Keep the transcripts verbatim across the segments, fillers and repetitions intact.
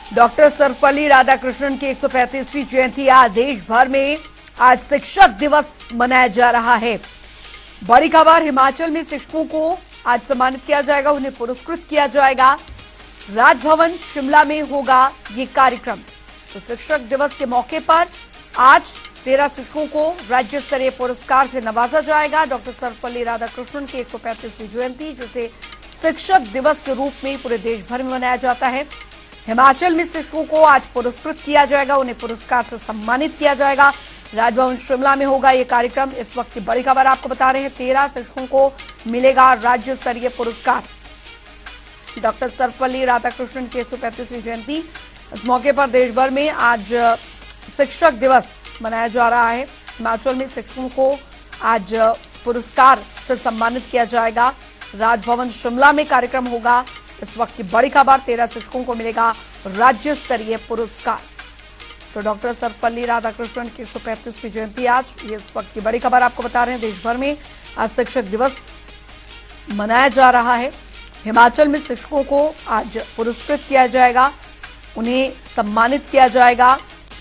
Doctor Sarvepalli Radhakrishnan की एक सौ पैंतीसवीं जयंती आज देश भर में आज शिक्षक दिवस मनाया जा रहा है। बड़ी खबर, हिमाचल में शिक्षकों को आज सम्मानित किया जाएगा, उन्हें पुरस्कृत किया जाएगा। राजभवन शिमला में होगा ये कार्यक्रम। तो शिक्षक दिवस के मौके पर आज तेरह शिक्षकों को राज्य स्तरीय पुरस्कार से नवाजा जाएगा। डॉक्टर सर्वपल्ली राधाकृष्णन की एक सौ पैंतीसवीं जयंती, जिसे शिक्षक दिवस के रूप में पूरे देश भर में मनाया जाता है। हिमाचल में शिक्षकों को आज पुरस्कृत किया जाएगा, उन्हें पुरस्कार से सम्मानित किया जाएगा। राजभवन शिमला में होगा ये कार्यक्रम। इस वक्त की बड़ी खबर आपको बता रहे हैं, तेरह शिक्षकों को मिलेगा राज्य स्तरीय पुरस्कार। डॉक्टर सर्वपल्ली राधाकृष्णन की एक सौ पैंतीसवीं जयंती, इस मौके पर देश भर में आज शिक्षक दिवस मनाया जा रहा है। हिमाचल में शिक्षकों को आज पुरस्कार से सम्मानित किया जाएगा। राजभवन शिमला में कार्यक्रम होगा। इस वक्त की बड़ी खबर, तेरह शिक्षकों को मिलेगा राज्य स्तरीय पुरस्कार। तो डॉक्टर सर्वपल्ली राधाकृष्णन की एक सौ पैंतीसवीं जयंती आज, ये इस वक्त की बड़ी खबर आपको बता रहे हैं। देश भर में आज शिक्षक दिवस मनाया जा रहा है। हिमाचल में शिक्षकों को आज पुरस्कृत किया जाएगा, उन्हें सम्मानित किया जाएगा।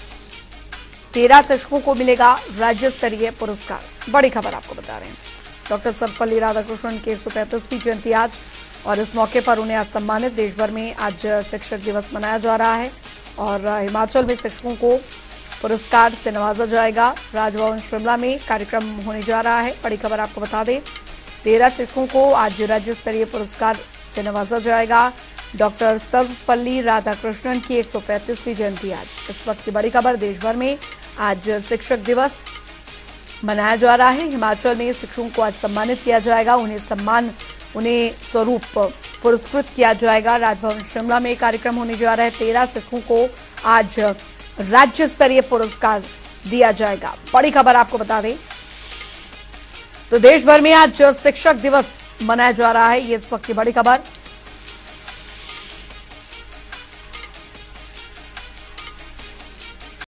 तेरह शिक्षकों को मिलेगा राज्य स्तरीय पुरस्कार। बड़ी खबर आपको बता रहे हैं। डॉक्टर सर्वपल्ली राधाकृष्णन की एक सौ पैंतीसवीं जयंती आज, और इस मौके पर उन्हें आज सम्मानित, देश भर में आज शिक्षक दिवस मनाया जा रहा है। और हिमाचल में शिक्षकों को पुरस्कार से नवाजा जाएगा। राजभवन शिमला में कार्यक्रम होने जा रहा है। बड़ी खबर आपको बता दें, तेरह शिक्षकों को आज राज्य स्तरीय पुरस्कार से नवाजा जाएगा। डॉक्टर सर्वपल्ली राधाकृष्णन की एक सौ पैंतीसवीं जयंती आज, इस वक्त की बड़ी खबर, देश भर में आज शिक्षक दिवस मनाया जा रहा है। हिमाचल में शिक्षकों को आज सम्मानित किया जाएगा, उन्हें सम्मान उन्हें स्वरूप पुरस्कृत किया जाएगा। राजभवन शिमला में कार्यक्रम होने जा रहा है। तेरह शिक्षकों को आज राज्य स्तरीय पुरस्कार दिया जाएगा। बड़ी खबर आपको बता दें, तो देश भर में आज शिक्षक दिवस मनाया जा रहा है। ये इस वक्त की बड़ी खबर।